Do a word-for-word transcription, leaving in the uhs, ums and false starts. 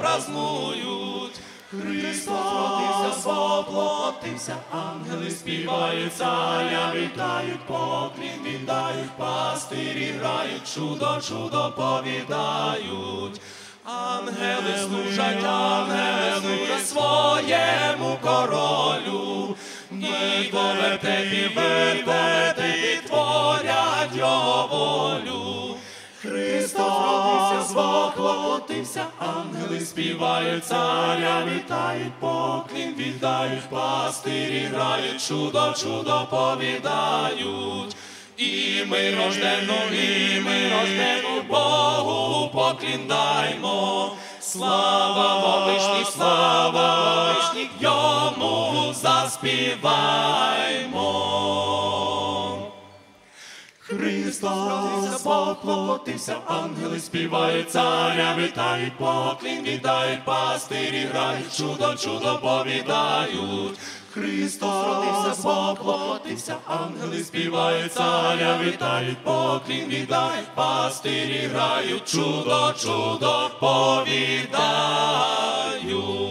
празнують. Христос воплотився, ангели співають, царя вітають, поклін віддають, пастирі грають, чудо, чудо повідають. Ангели служать, ангели служать своєму королю, і во вертепі, в вертепі творять його волю. Христос воплотився, ангели співають, царя вітають, поклін віддають, пастирі грають, чудо, чудо повідають. І ми рождену, і ми рождену Богу поклін даймо. Слава вовишній, слава вовишній, йому заспіваймо. Христос воплотився, ангели співають, царя вітають, поклін віддають, пастирі грають, чудо, чудо повідають. Христос родився, воплотився, ангели співають, царя вітають, поклін віддають, пастирі грають, чудо, чудо повідають.